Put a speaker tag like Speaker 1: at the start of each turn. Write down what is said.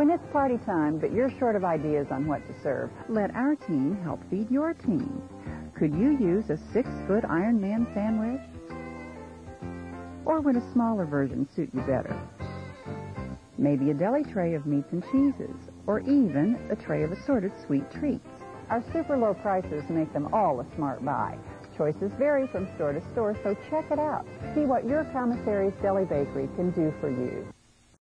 Speaker 1: When it's party time, but you're short of ideas on what to serve, let our team help feed your team. Could you use a 6-foot Iron Man sandwich? Or would a smaller version suit you better? Maybe a deli tray of meats and cheeses, or even a tray of assorted sweet treats. Our super low prices make them all a smart buy. Choices vary from store to store, so check it out. See what your Commissary's Deli Bakery can do for you.